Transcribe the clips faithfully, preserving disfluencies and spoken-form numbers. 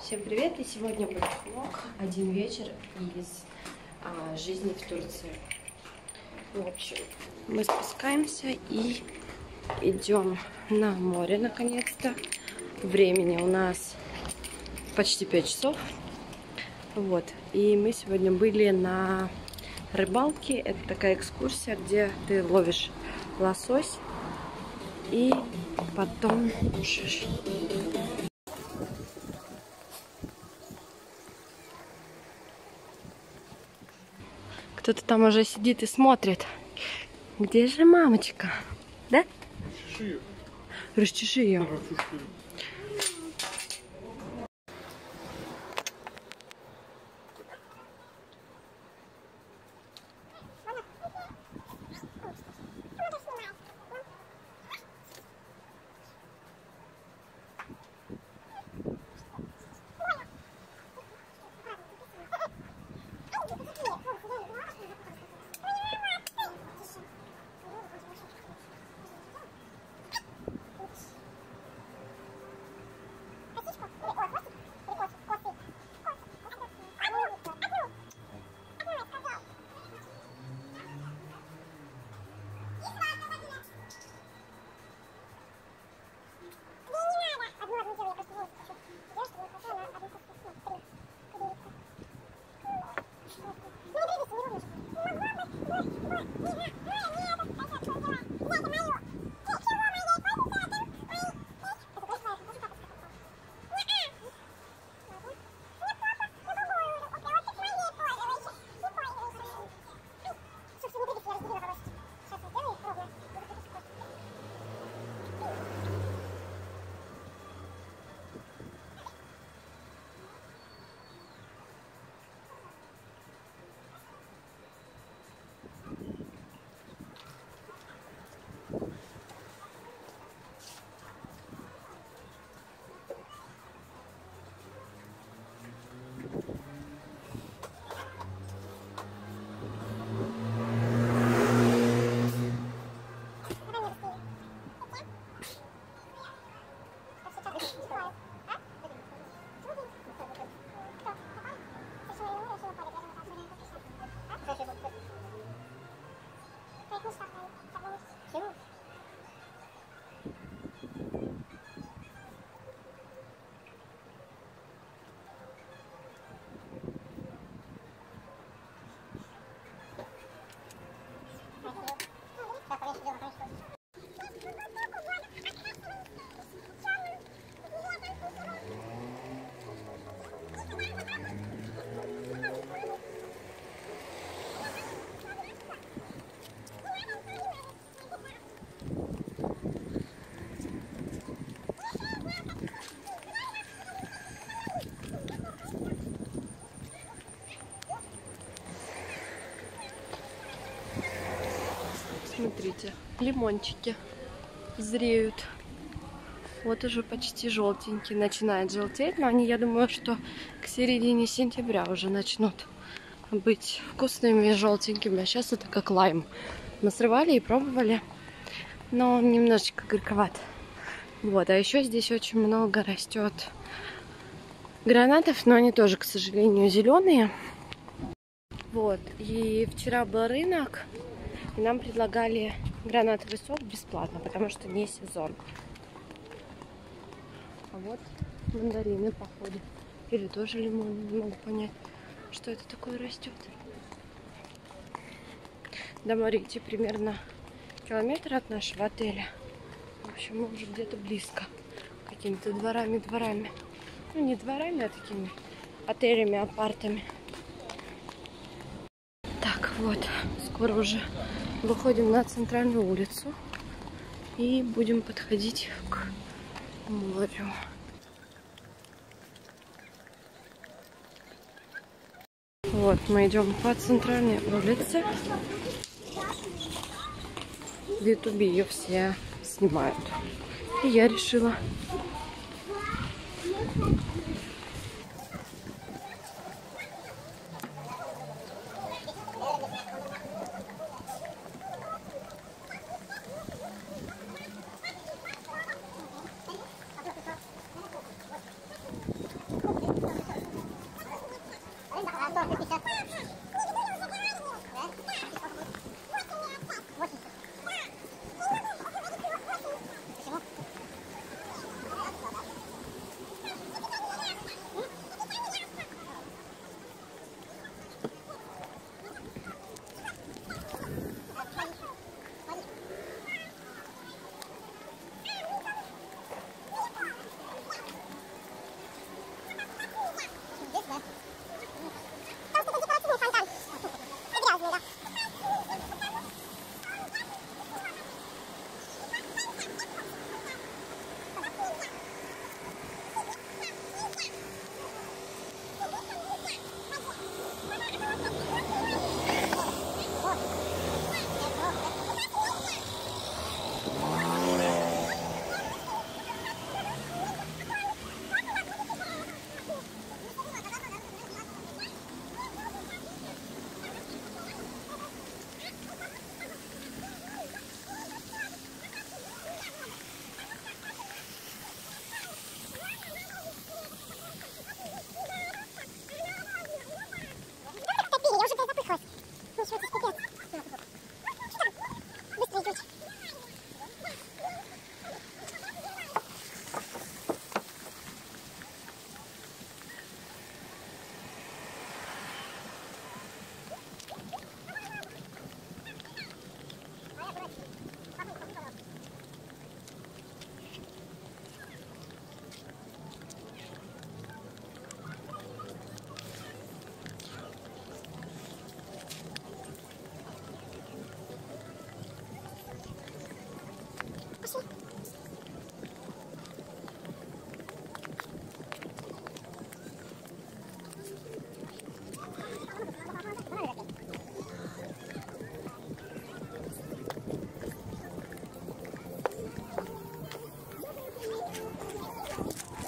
Всем привет! И сегодня будет влог «Один вечер из а, жизни в Турции». В общем, мы спускаемся и идем на море наконец-то. Времени у нас почти пять часов. Вот. И мы сегодня были на рыбалке. Это такая экскурсия, где ты ловишь лосось и потом кушаешь. Кто-то там уже сидит и смотрит. Где же мамочка? Да? Расчеши ее. Смотрите, лимончики зреют. Вот уже почти желтенькие, начинает желтеть, но они, я думаю, что к середине сентября уже начнут быть вкусными и желтенькими. А сейчас это как лайм. Мы срывали и пробовали, но он немножечко горьковат. Вот, а еще здесь очень много растет гранатов, но они тоже, к сожалению, зеленые. Вот, и вчера был рынок. И нам предлагали гранатовый сок бесплатно, потому что не сезон. А вот мандарины, походу. Или тоже лимоны, не могу понять, что это такое растет. До моря идти примерно километр от нашего отеля. В общем, мы уже где-то близко. Какими-то дворами-дворами. Ну, не дворами, а такими отелями, апартами. Так, вот, скоро уже выходим на центральную улицу и будем подходить к морю. Вот, мы идем по центральной улице. В ютубе ее все снимают. И я решила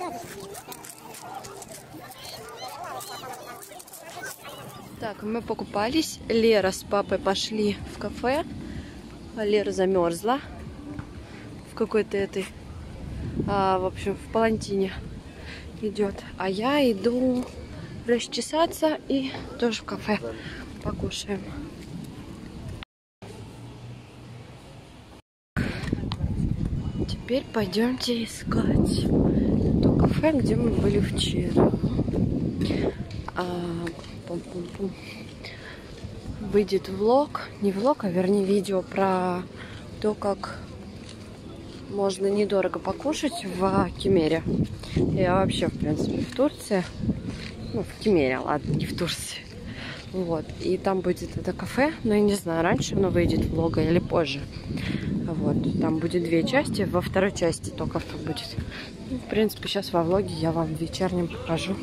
Так, мы покупались. Лера с папой пошли в кафе. А Лера замерзла в какой-то этой, а, в общем, в палантине идет. А я иду расчесаться и тоже в кафе покушаем. Теперь пойдемте искать то кафе, где мы были вчера. А, пум-пум-пум. Выйдет влог, не влог, а вернее видео про то, как можно недорого покушать в Кемере. Я вообще, в принципе, в Турции. Ну, в Кемере, ладно, не в Турции. Вот. И там будет это кафе, но я не знаю, раньше оно выйдет влога или позже. Вот. Там будет две части, во второй части то кафе будет. Ну, в принципе, сейчас во влоге я вам в вечернем покажу.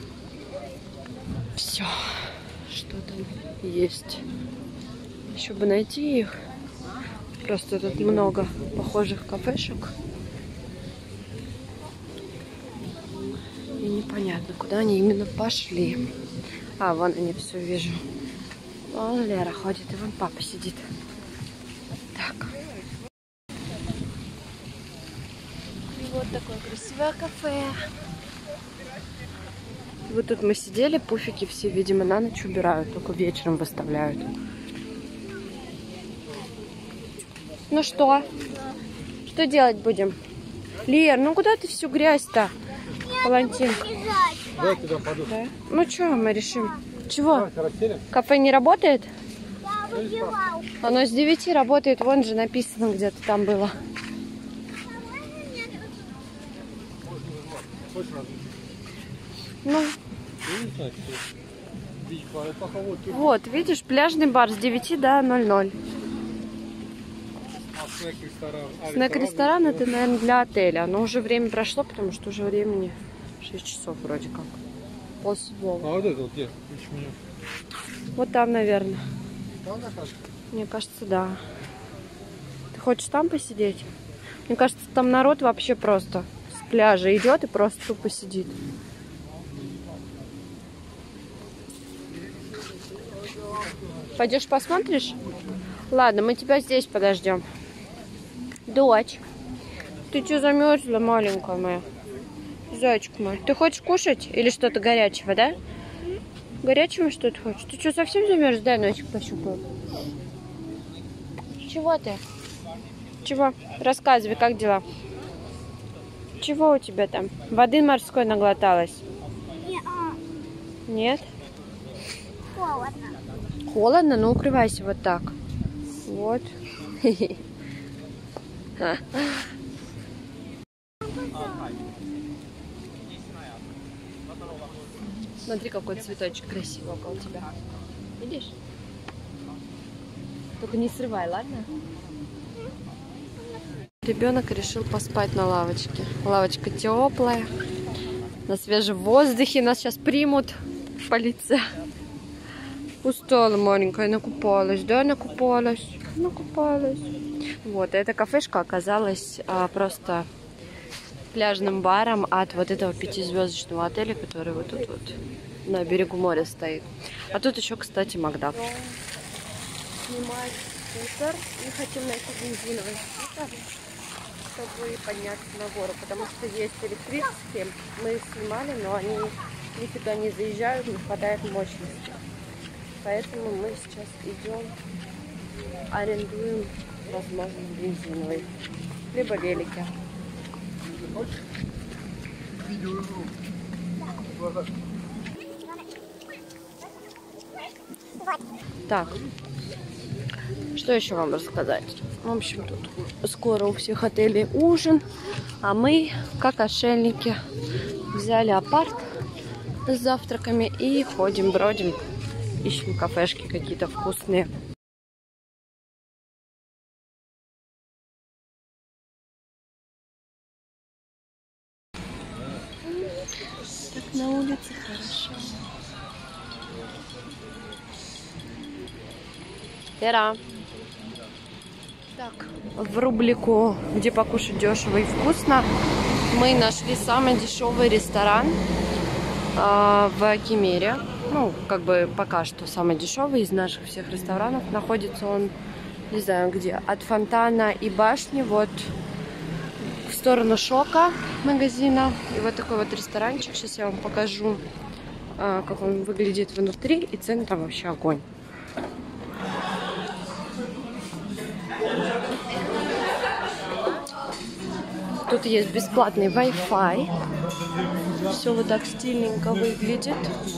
Все, что там есть. Еще бы найти их. Просто тут много похожих кафешек. И непонятно, куда они именно пошли. А, вон они, все вижу. Вон Лера ходит, и вон папа сидит. Так. И вот такое красивое кафе. Вот тут мы сидели, пуфики все, видимо, на ночь убирают, только вечером выставляют. Ну что? Что делать будем? Лер, ну куда ты всю грязь-то? Палантин. Давай туда подушку. Да? Ну что, мы решим. Чего? Кафе не работает? Оно с девяти работает, вон же написано где-то там было. Ну. Вот, видишь, пляжный бар с девяти до ноль ноль. Снэк-ресторан это, наверное, для отеля. Но уже время прошло, потому что уже времени шесть часов вроде как. Полседьмого. А вот это вот где? Вот там, наверное. Там накажешь? Мне кажется, да. Ты хочешь там посидеть? Мне кажется, там народ вообще просто с пляжа идет и просто тупо сидит. Пойдешь посмотришь? Ладно, мы тебя здесь подождем. Дочь, ты что замерзла, маленькая моя? Зайчик мой. Ты хочешь кушать или что-то горячего, да? Горячего что-то хочешь? Ты что, совсем замерз? Дай носик пощупаю. Чего ты? Чего? Рассказывай, как дела? Чего у тебя там? Воды морской наглоталась? Нет? Холодно. Холодно? Ну, укрывайся вот так. Вот. Смотри, какой цветочек красивый около тебя. Видишь? Только не срывай, ладно? Ребенок решил поспать на лавочке. Лавочка теплая. На свежем воздухе нас сейчас примут. Полиция. Устала маленькая, накупалась, да, накупалась, накупалась. Вот, эта кафешка оказалась а, просто пляжным баром от вот этого пятизвездочного отеля, который вот тут вот на берегу моря стоит. А тут еще, кстати, Макдак. Снимать скутер и хотим найти бензиновый скутер, чтобы подняться на гору, потому что есть электрические, мы их снимали, но они нифига не заезжают, не хватает мощности. Поэтому мы сейчас идем, арендуем, возможно, бензиновый, либо велики. Так, что еще вам рассказать? В общем, тут скоро у всех отелей ужин, а мы, как отшельники, взяли апарт с завтраками и ходим, бродим. Ищем кафешки какие-то вкусные. Так на улице хорошо. Вера. Так, в рублику, где покушать дешево и вкусно, Мы нашли самый дешевый ресторан э, в Кемере. Ну, как бы пока что самый дешевый из наших всех ресторанов. Находится он, не знаю где, от фонтана и башни, вот в сторону Шока магазина. И вот такой вот ресторанчик. Сейчас я вам покажу, э, как он выглядит внутри. И цены там вообще огонь. Тут есть бесплатный Wi-Fi. Все вот так стильненько выглядит.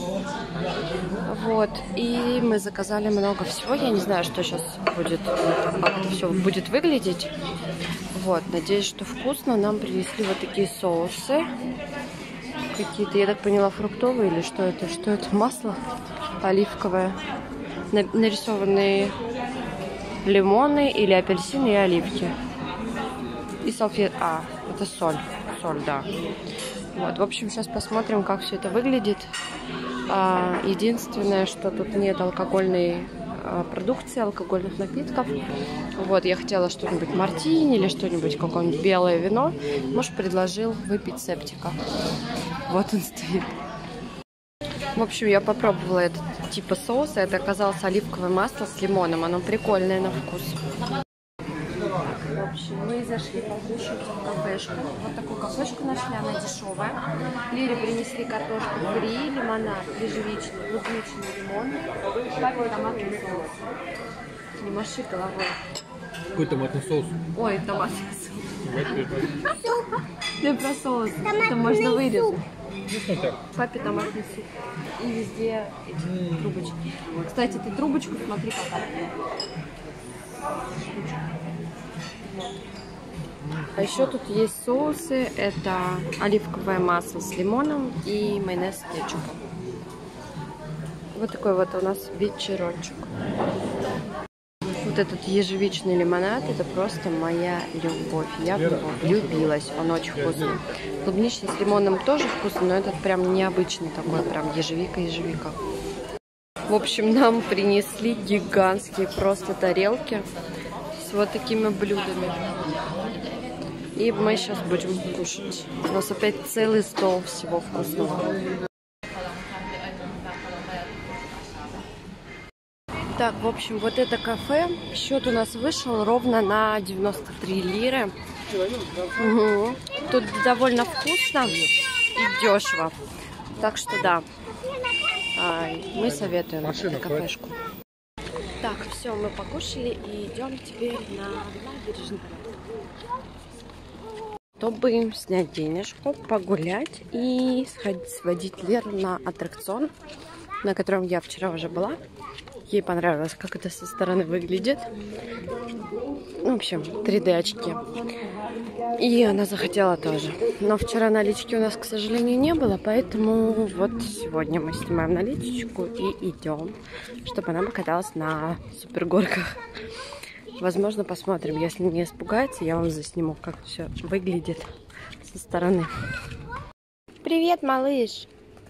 Вот. И мы заказали много всего. Я не знаю, что сейчас будет, как это все будет выглядеть. Вот. Надеюсь, что вкусно. Нам принесли вот такие соусы. Какие-то, я так поняла, фруктовые или что это? Что это? Масло оливковое. Нарисованные лимоны или апельсины и оливки. И салфет... А, это соль. Соль, да. Вот, в общем, сейчас посмотрим, как все это выглядит. А, единственное, что тут нет алкогольной а, продукции, алкогольных напитков. Вот, я хотела что-нибудь мартини или что-нибудь, какое-нибудь белое вино. Муж предложил выпить септика. Вот он стоит. В общем, я попробовала этот типа соуса. Это оказалось оливковое масло с лимоном. Оно прикольное на вкус. В общем, мы зашли покушать в кафешку. Вот такую кафешку нашли, она дешевая. Лире принесли картошку фри, лимонад, ежевичный, клубничный лимон, папе томатный соус. Не маши головой. Какой томатный соус? Ой, томатный соус. Ты про соус. Это можно вырезать. Папе томатный суп. И везде эти трубочки. Кстати, ты трубочку смотри какая. А еще тут есть соусы. Это оливковое масло с лимоном и майонез с кетчупом. Вот такой вот у нас вечерочек. Вот этот ежевичный лимонад, это просто моя любовь. Я в него влюбилась. Он очень вкусный. Клубничный с лимоном тоже вкусный, но этот прям необычный такой, прям ежевика-ежевика. В общем, нам принесли гигантские просто тарелки с вот такими блюдами. И мы сейчас будем кушать. У нас опять целый стол всего вкусного. Так, в общем, вот это кафе. Счет у нас вышел ровно на девяносто три лиры. Угу. Тут довольно вкусно и дешево. Так что да, мы советуем эту кафешку. Так, все, мы покушали и идем теперь на набережную, чтобы снять денежку, погулять и сходить, сводить Леру на аттракцион, на котором я вчера уже была. Ей понравилось, как это со стороны выглядит. В общем, три дэ очки. И она захотела тоже. Но вчера налички у нас, к сожалению, не было, поэтому вот сегодня мы снимаем наличечку и идем, чтобы она покаталась на супергорках. Возможно, посмотрим. Если не испугается, я вам засниму, как все выглядит со стороны. Привет, малыш!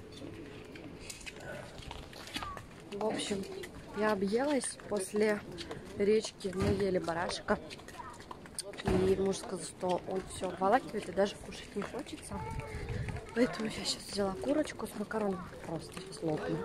В общем, я объелась после речки, мы ели барашка. И муж сказал, что он все обволакивает и даже кушать не хочется. Поэтому я сейчас взяла курочку с макароном. Просто сейчас лопну.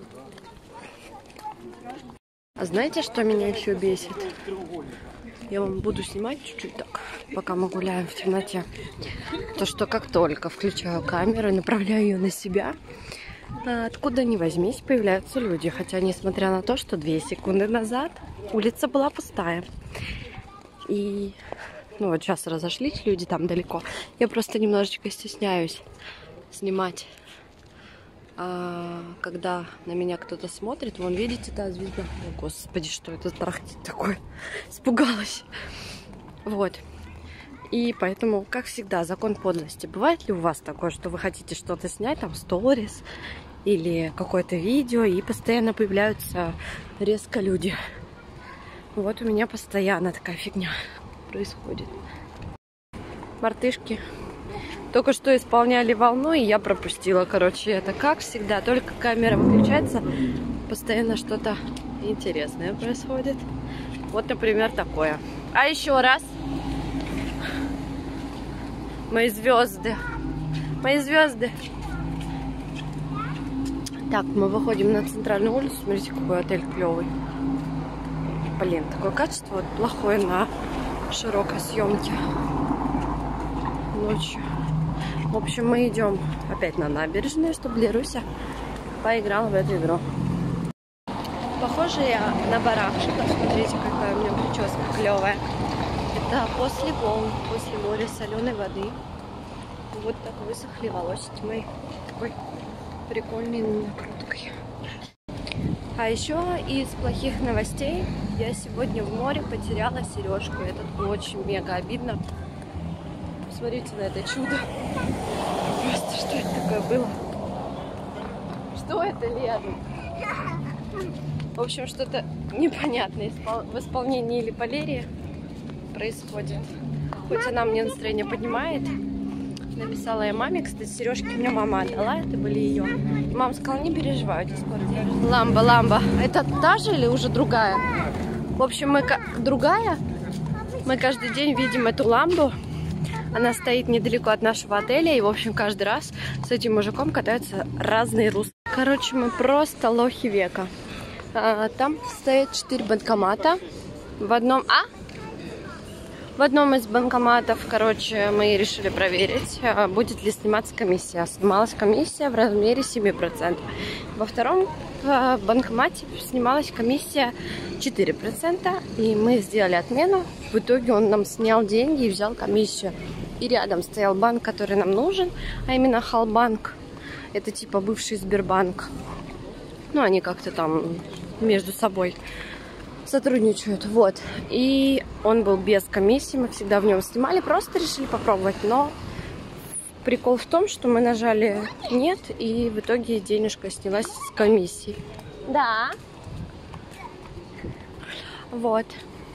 А знаете, что меня еще бесит? Я вам буду снимать чуть-чуть так, пока мы гуляем в темноте. То, что как только включаю камеру и направляю ее на себя, откуда ни возьмись, появляются люди. Хотя, несмотря на то, что две секунды назад улица была пустая. И, ну вот сейчас разошлись люди там далеко. Я просто немножечко стесняюсь снимать, а, когда на меня кто-то смотрит. Вон, видите, та звезда? О, господи, что это тарахтит такое? Испугалась. Вот. И поэтому, как всегда, закон подлости. Бывает ли у вас такое, что вы хотите что-то снять, там, сторис или какое-то видео, и постоянно появляются резко люди? Вот у меня постоянно такая фигня происходит. Мартышки только что исполняли волну, и я пропустила, короче, это как всегда. Только камера выключается, постоянно что-то интересное происходит. Вот, например, такое. А еще раз. Мои звезды. Мои звезды. Так, мы выходим на центральную улицу. Смотрите, какой отель клевый. Блин, такое качество вот плохое на широкой съемке ночью. В общем, мы идем опять на набережную, чтобы Леруся поиграла в эту игру. Похоже я на барашка. Смотрите, какая у меня прическа клевая. Это после волн, после моря соленой воды. Вот так высохли волосики мои. Такой прикольный накруткой. А еще из плохих новостей я сегодня в море потеряла сережку. Это очень мега обидно. Посмотрите на это чудо. Просто что это такое было? Что это, Лена? В общем, что-то непонятное в исполнении Липолерии происходит. Хоть она мне настроение поднимает. Написала я маме, кстати, сережки мне мама отдала, это были ее. И мама сказала, не переживай, это скоро держишь. Ламба, ламба. Это та же или уже другая? В общем, мы другая. Мы каждый день видим эту ламбу. Она стоит недалеко от нашего отеля. И, в общем, каждый раз с этим мужиком катаются разные русские. Короче, мы просто лохи века. А, там стоят четыре банкомата. В одном... А? В одном из банкоматов, короче, мы решили проверить, будет ли сниматься комиссия. Снималась комиссия в размере семь процентов. Во втором банкомате снималась комиссия четыре процента. И мы сделали отмену. В итоге он нам снял деньги и взял комиссию. И рядом стоял банк, который нам нужен, а именно Халбанк. Это типа бывший Сбербанк. Ну, они как-то там между собой сотрудничают, вот. И он был без комиссии, мы всегда в нем снимали, просто решили попробовать, но прикол в том, что мы нажали нет, и в итоге денежка снялась с комиссии. Да. Вот.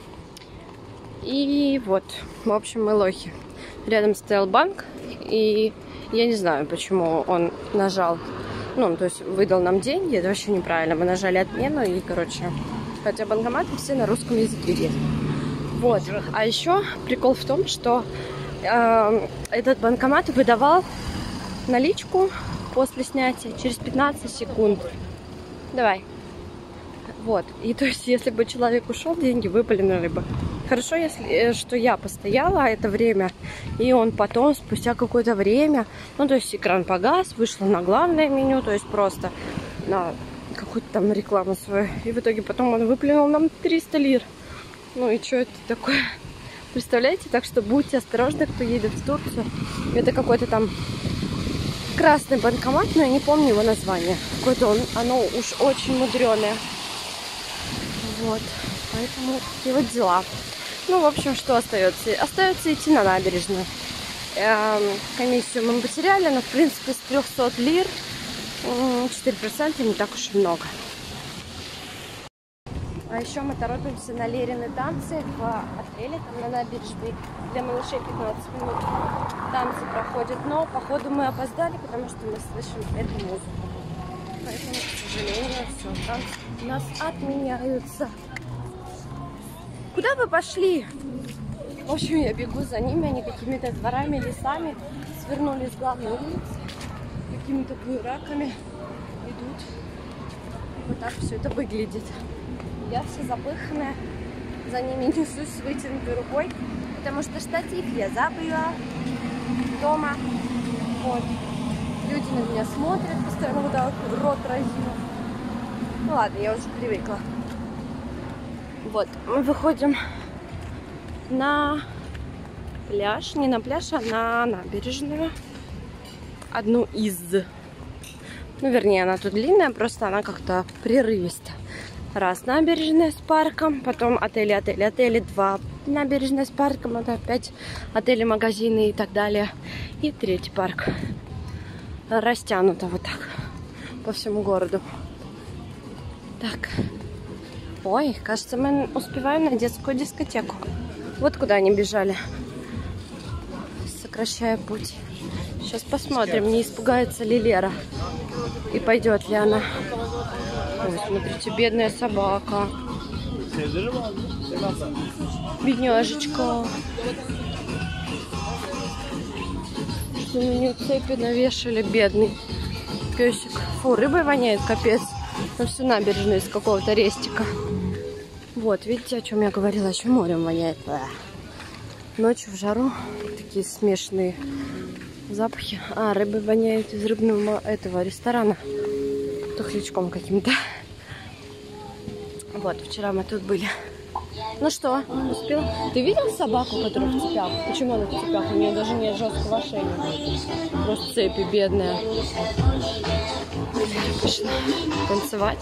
И вот, в общем, мы лохи. Рядом стоял банк, и я не знаю, почему он нажал, ну, то есть выдал нам деньги, это вообще неправильно, мы нажали отмену, и, короче... Хотя банкоматы все на русском языке есть. Вот. А еще прикол в том, что э, этот банкомат выдавал наличку после снятия через пятнадцать секунд. Давай. Вот. И то есть, если бы человек ушел, деньги выпали бы. Хорошо, если что я постояла это время, и он потом, спустя какое-то время, ну, то есть экран погас, вышла на главное меню, то есть просто на какую-то там рекламу свою. И в итоге потом он выплюнул нам триста лир. Ну и что это такое? Представляете? Так что будьте осторожны, кто едет в Турцию. Это какой-то там красный банкомат, но я не помню его название. Какое-то он, оно уж очень мудреное. Вот. Поэтому такие вот дела. Ну, в общем, что остается? Остается идти на набережную. Эм, комиссию мы потеряли, но, в принципе, с трёхсот лир четыре процента не так уж и много. А еще мы торопимся на Лерины танцы в отеле, там на набережной. Для малышей пятнадцать минут танцы проходят. Но, походу, мы опоздали, потому что мы слышим эту музыку. Поэтому, к сожалению, все, танцы у нас отменяются. Куда вы пошли? В общем, я бегу за ними, они какими-то дворами, лесами свернули с главной улицы. Какими-то буераками идут. И вот так все это выглядит. Я вся запыханная. За ними несусь с вытянутой рукой, потому что штатив я забыла дома. Вот. Люди на меня смотрят, постоянно вот так рот разинул. Ну ладно, я уже привыкла. Вот, мы выходим на пляж. Не на пляж, а на набережную. Одну из. Ну, вернее, она тут длинная, просто она как-то прерывиста. Раз набережная с парком, потом отели, отели, отели, два набережная с парком, это опять отели, магазины и так далее. И третий парк. Растянуто вот так по всему городу. Так. Ой, кажется, мы успеваем на детскую дискотеку. Вот куда они бежали, сокращая путь. Сейчас посмотрим, не испугается ли Лера и пойдет ли она. Ой, смотрите, бедная собака. Бедняжечка. меню цепи навешали, бедный песик. Фу, рыбой воняет, капец. На всю набережную из какого-то рестика. Вот, видите, о чем я говорила, еще морем воняет. Ночью в жару такие смешные запахи. А, рыбой воняет из рыбного этого ресторана. Тухлячком каким-то. Вот, вчера мы тут были. Ну что, успел? Ты видел собаку, которая в цепях? Почему она в цепях? У нее даже нет жесткого ошейника. Просто цепи, бедная. Пошла танцевать.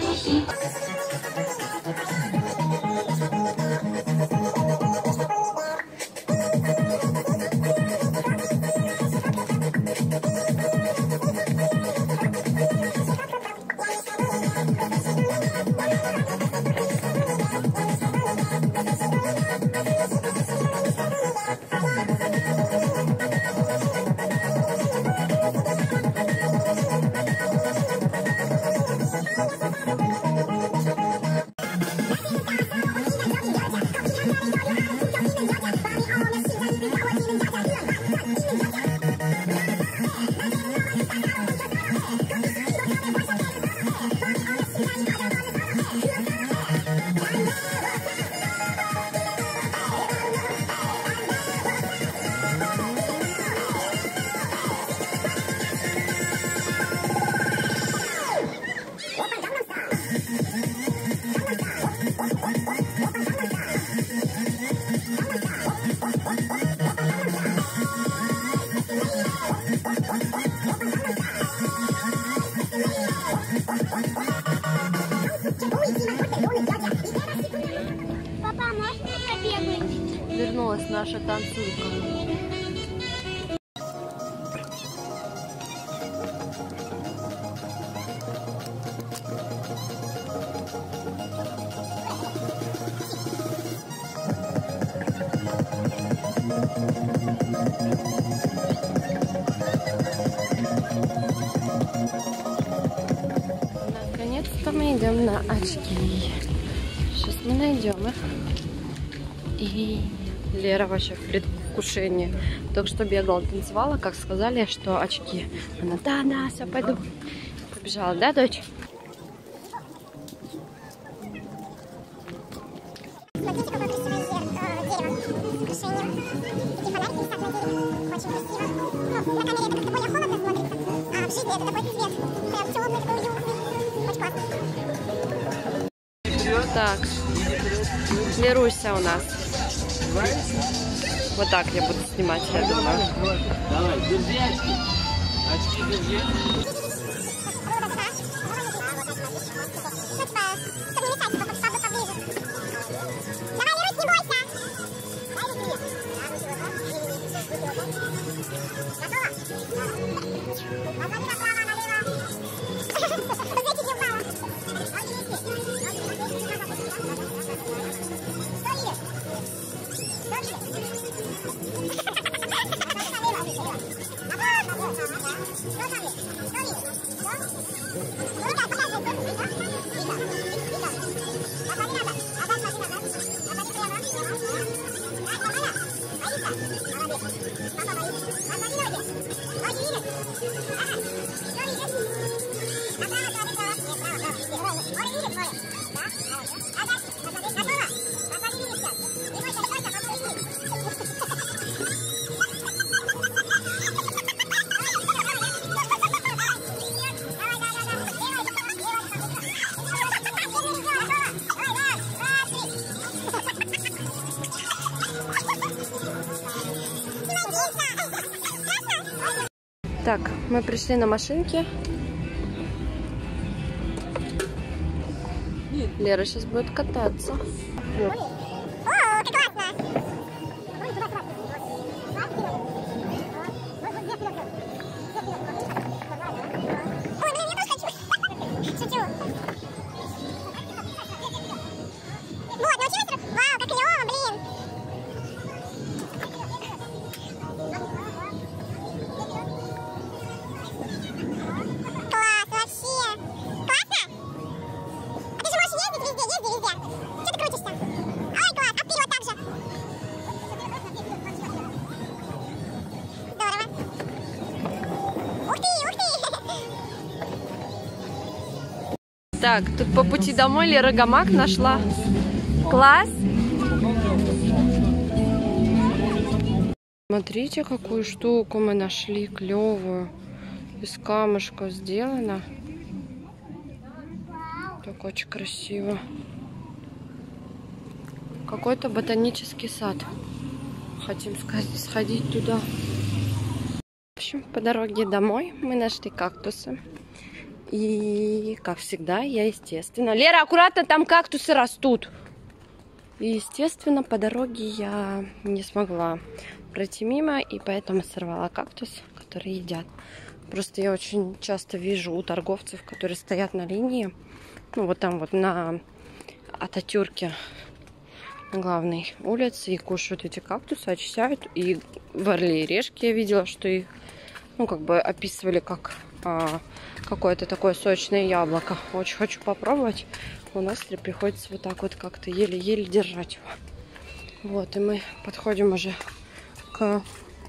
Папа, можно побегать? Вернулась наша танцулька. Наконец-то мы идем на очки. Сейчас мы найдем их. И Лера вообще в предвкушении. Только что бегала, танцевала, как сказали, что очки. Она, да-да, все, пойду. Побежала, да, дочь? Смотрите, какое красивое дерево с украшением. Такие фонарики висят на дереве. Очень красиво. Ну, на камере это как-то более холодно смотрится, а в жизни это такой цвет. Прям темный, такой уютный. Очень классно. Так, Леруся у нас. Вот так я буду снимать, я думаю. Давай, держи очки. Очки держи. Так, мы пришли на машинке. Лера сейчас будет кататься. О, как классно! Ой, блин, я тоже хочу! Шучу! Вот, научилась? Вау, как клево, блин! Класс, вообще! Классно? А ты же можешь ездить везде, езди везде! Что ты крутишься? Так, тут по пути домой Лера гамак нашла. Класс! Смотрите, какую штуку мы нашли, клевую. Из камушка сделано. Так очень красиво. Какой-то ботанический сад. Хотим сходить туда. В общем, по дороге домой мы нашли кактусы. И, как всегда, я, естественно... Лера, аккуратно, там кактусы растут. И, естественно, по дороге я не смогла пройти мимо, и поэтому сорвала кактус, который едят. Просто я очень часто вижу у торговцев, которые стоят на линии, ну, вот там вот на Ататюрке, на главной улице, и кушают эти кактусы, очищают. И в Орле и Решке я видела, что их, ну, как бы описывали как а, какое-то такое сочное яблоко. Очень хочу попробовать. У нас приходится вот так вот как-то еле-еле держать его. Вот, и мы подходим уже к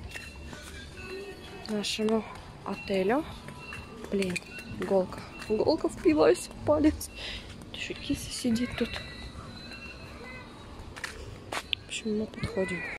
нашему отелю. Блин, иголка. Иголка впилась в палец. Еще киса сидит тут. В общем, мы подходим.